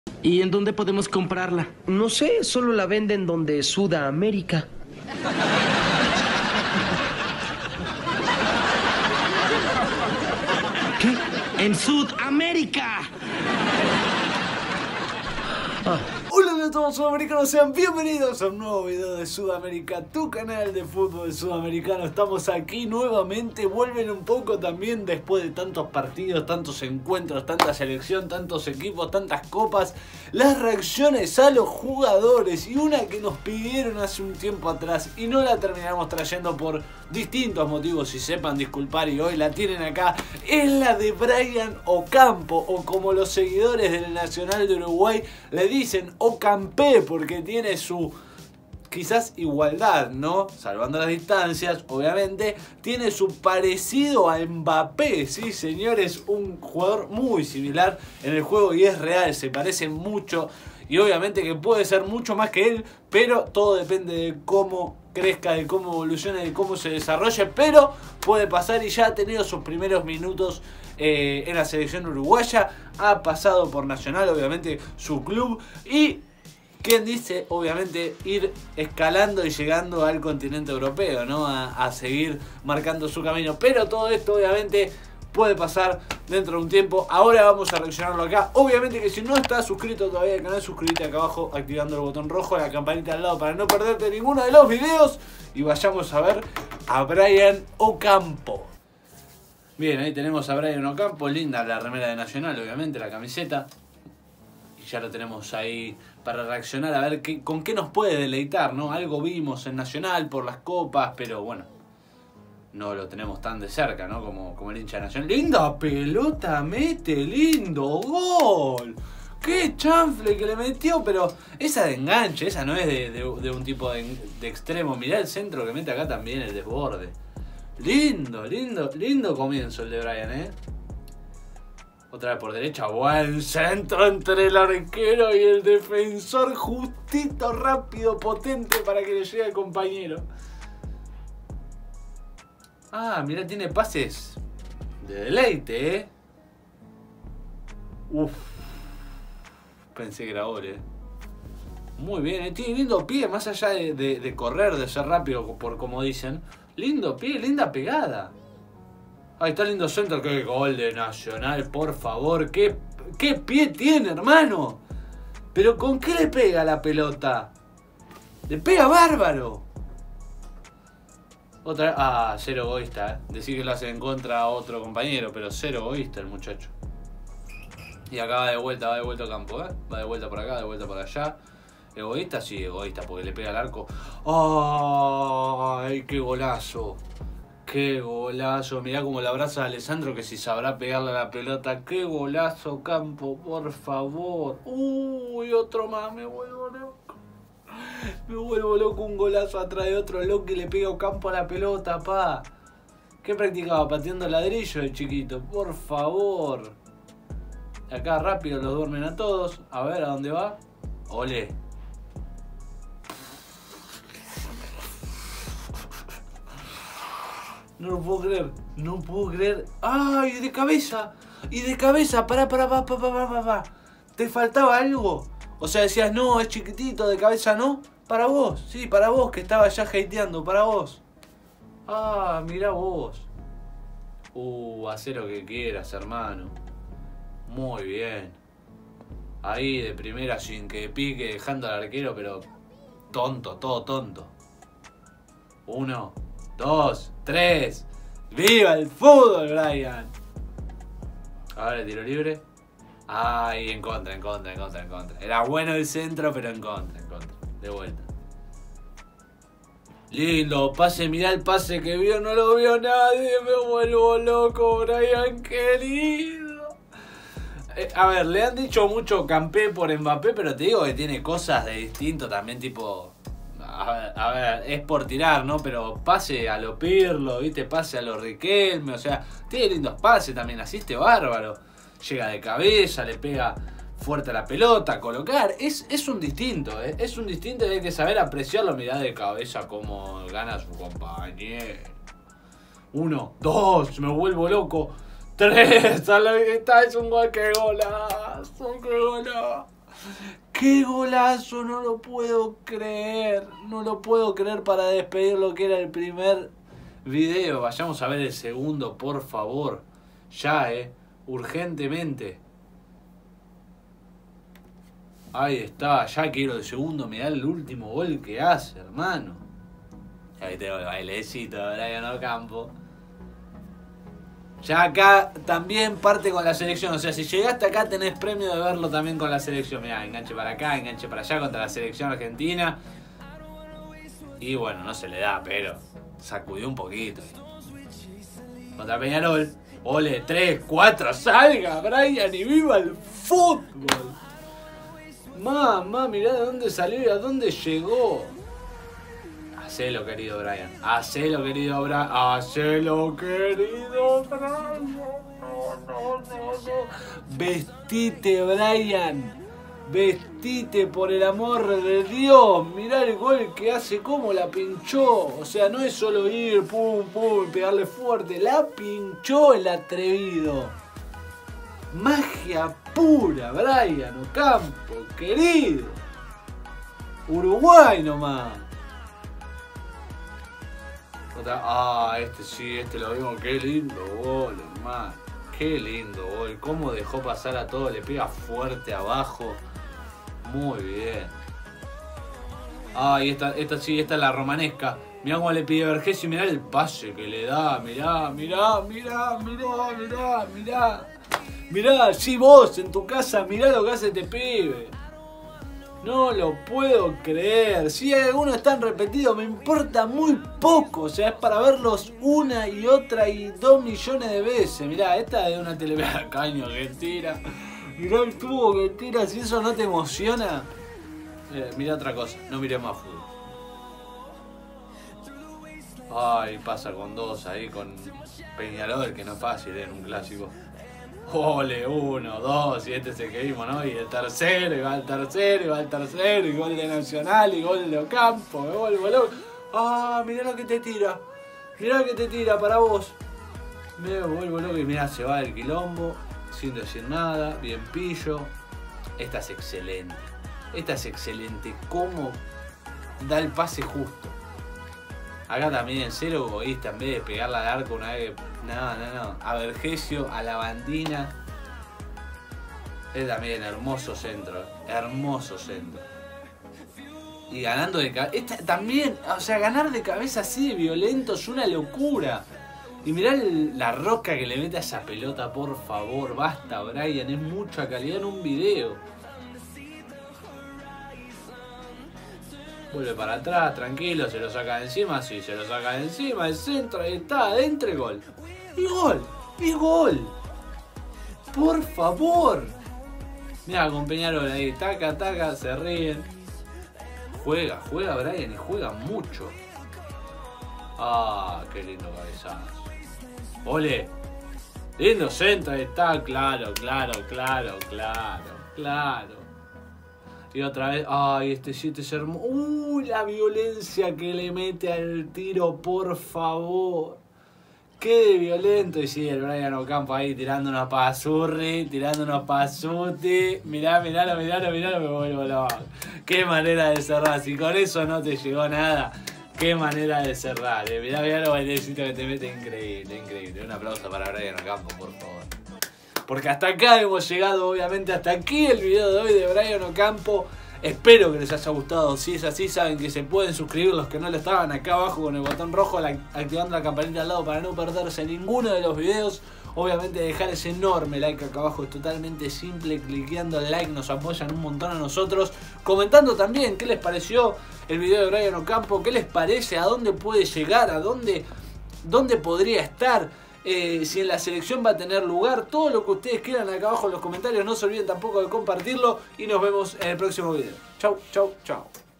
¿Y en dónde podemos comprarla? No sé, solo la venden donde Sudamérica. ¿Qué? ¡En Sudamérica! Hola a todos sudamericanos, sean bienvenidos a un nuevo video de Sudamérica, tu canal de fútbol sudamericano. Estamos aquí nuevamente, vuelven un poco también después de tantos partidos, tantos encuentros, tanta selección, tantos equipos, tantas copas. Las reacciones a los jugadores y una que nos pidieron hace un tiempo atrás y no la terminamos trayendo por distintos motivos, y sepan disculpar, y hoy la tienen acá, es la de Brian Ocampo, o como los seguidores del Nacional de Uruguay le dicen, Ocampé, porque tiene su quizás igualdad, ¿no? Salvando las distancias, obviamente, tiene su parecido a Mbappé, ¿sí, señores? Un jugador muy similar en el juego y es real, se parece mucho y obviamente que puede ser mucho más que él, pero todo depende de cómo crezca, de cómo evolucione, de cómo se desarrolle, pero puede pasar y ya ha tenido sus primeros minutos en la selección uruguaya, ha pasado por Nacional, obviamente su club, y ¿quién dice? Obviamente ir escalando y llegando al continente europeo, ¿no? A seguir marcando su camino. Pero todo esto obviamente puede pasar dentro de un tiempo. Ahora vamos a reaccionarlo acá. Obviamente que si no estás suscrito todavía al canal, suscríbete acá abajo activando el botón rojo, la campanita al lado para no perderte ninguno de los videos. Y vayamos a ver a Brian Ocampo. Bien, ahí tenemos a Brian Ocampo. Linda la remera de Nacional, obviamente, la camiseta. Y ya lo tenemos ahí para reaccionar, a ver con qué nos puede deleitar, ¿no? Algo vimos en Nacional por las copas, pero bueno, no lo tenemos tan de cerca, ¿no? Como el hincha de Nacional. ¡Linda pelota mete! ¡Lindo gol! ¡Qué chanfle que le metió! Pero esa de enganche, esa no es de un tipo de extremo. Mirá el centro que mete acá también, el desborde. Lindo, lindo, lindo comienzo el de Brian, ¿eh? Otra vez por derecha, buen centro entre el arquero y el defensor, justito, rápido, potente para que le llegue al compañero. Ah, mirá, tiene pases de deleite, ¿eh? Uf, pensé que era gol, ¿eh? Muy bien, ¿eh? Tiene lindo pie, más allá de correr, de ser rápido, por como dicen. Lindo pie, linda pegada. Ahí está, lindo centro. Qué gol de Nacional, por favor. ¿Qué pie tiene, hermano? Pero ¿con qué le pega la pelota? Le pega bárbaro. Otra vez. Ah, cero egoísta, ¿eh? Decir que lo hace en contra a otro compañero, pero cero egoísta el muchacho. Y acá va de vuelta Campo, ¿eh? Va de vuelta por acá, de vuelta por allá. ¿Egoísta? Sí, egoísta, porque le pega al arco. ¡Ay, qué golazo! ¡Qué golazo! Mirá cómo la abraza a Alessandro, que si sabrá pegarle a la pelota. ¡Qué golazo, Campo! Por favor. ¡Uy, otro más! Me vuelvo loco. Me vuelvo loco, un golazo atrás de otro loco que le pega a Campo a la pelota, pa. ¿Qué practicaba? Pateando ladrillo el chiquito. Por favor. Acá rápido los duermen a todos. A ver, ¿a dónde va? ¡Olé! No lo puedo creer, no puedo creer. ¡Ay, de cabeza! Y de cabeza, pará. ¿Te faltaba algo? O sea, decías, no, es chiquitito, de cabeza no. Para vos, sí, para vos, que estaba ya hateando, para vos. Ah, mirá vos. Haz lo que quieras, hermano. Muy bien. Ahí de primera, sin que pique, dejando al arquero, pero tonto, todo tonto. 1, 2, 3. ¡Viva el fútbol, Brian! Ahora el tiro libre. Ay, en contra. Era bueno el centro, pero en contra. De vuelta. Lindo pase, mirá el pase que vio, no lo vio nadie. Me vuelvo loco, Brian, querido. A ver, le han dicho mucho Campé por Mbappé, pero te digo que tiene cosas de distinto también, tipo... A ver, es por tirar, ¿no? Pero pase a lo Pirlo, ¿viste? Pase a lo Riquelme, o sea, tiene lindos pases también, asiste bárbaro. Llega de cabeza, le pega fuerte a la pelota, colocar. Es un distinto, ¿eh? Es un distinto y hay que saber apreciarlo. Mirá de cabeza cómo gana su compañero. 1, 2, me vuelvo loco. 3, a la vista, es un gol, que golazo, que golazo. ¡Qué golazo! No lo puedo creer. No lo puedo creer para despedir lo que era el primer video. Vayamos a ver el segundo, por favor. Ya, urgentemente. Ahí está, ya quiero el segundo. Mirá el último gol que hace, hermano. Ahí tengo el bailecito de Brian Ocampo. Ya acá también parte con la selección. O sea, si llegaste acá tenés premio de verlo también con la selección. Mirá, enganche para acá, enganche para allá contra la selección argentina. Y bueno, no se le da, pero sacudió un poquito. Contra Peñarol. Ole, 3, 4, salga Brian y viva el fútbol. Mamá, mirá de dónde salió y a dónde llegó. Hacelo, querido Brian. Hacelo, querido Brian. Hacelo, querido Brian. No. Vestite, Brian. Vestite, por el amor de Dios. Mirá el gol que hace, cómo la pinchó. O sea, no es solo ir, pum, pum, y pegarle fuerte. La pinchó el atrevido. Magia pura, Brian Ocampo, querido. Uruguay nomás. Este lo vimos. Qué lindo gol, hermano. Qué lindo gol. Cómo dejó pasar a todo. Le pega fuerte abajo. Muy bien. Y esta es la romanesca. Mirá cómo le pide Vergesio. Mirá el pase que le da. Mirá. Mirá, sí, vos en tu casa, mirá lo que hace este pibe. No lo puedo creer. Si algunos están repetidos, me importa muy poco. O sea, es para verlos una y otra y 2 millones de veces. Mirá, esta es de una televisión caño que tira. Mirá el tubo que tira. Si eso no te emociona, mirá otra cosa. No miré más fútbol. Pasa con 2 ahí con Peñarol, que no es fácil en un clásico. Ole, 1, 2, y este es el que vimos, ¿no? Y el tercero, y va el tercero, y va el tercero, y gol de Nacional, y gol de Ocampo, me vuelvo loco. Mirá lo que te tira. Mirá lo que te tira para vos. Me vuelvo loco y mirá, se va del quilombo, sin decir nada, bien pillo. Esta es excelente. Cómo da el pase justo. Acá también, cero egoísta, en vez de pegarla al arco una vez que... No. A Vergesio, a la bandina. Es también hermoso centro. Y ganando de cabeza. También, o sea, ganar de cabeza así de violento es una locura. Y mirá la rosca que le mete a esa pelota, por favor. Basta, Brian, es mucha calidad en un video. Vuelve para atrás, tranquilo, se lo saca de encima, sí, se lo saca de encima, el centro, ahí está, adentro y gol. Y gol. Por favor. Mira, con Peñarol ahí, taca, se ríen. Juega Brian y juega mucho. Qué lindo cabezazo. Ole. Lindo centro, ahí está, claro. Y otra vez, este 7 es hermoso. La violencia que le mete al tiro, por favor. Qué violento. Y sí, el Brian Ocampo ahí tirando unos pasurri, tirando unos pasuti. Miralo, me vuelvo loco. Qué manera de cerrar. Si con eso no te llegó nada, qué manera de cerrar. Mirá los bailecitos que te mete, increíble. Un aplauso para Brian Ocampo, por favor. Porque hasta acá hemos llegado, obviamente, hasta aquí el video de hoy de Brian Ocampo. Espero que les haya gustado. Si es así, saben que se pueden suscribir los que no lo estaban acá abajo con el botón rojo, activando la campanita al lado para no perderse ninguno de los videos. Obviamente dejar ese enorme like acá abajo es totalmente simple. Cliqueando el like nos apoyan un montón a nosotros. Comentando también qué les pareció el video de Brian Ocampo, qué les parece, a dónde puede llegar, a dónde podría estar. Si en la selección va a tener lugar, todo lo que ustedes quieran acá abajo en los comentarios. No se olviden tampoco de compartirlo y nos vemos en el próximo video. Chau.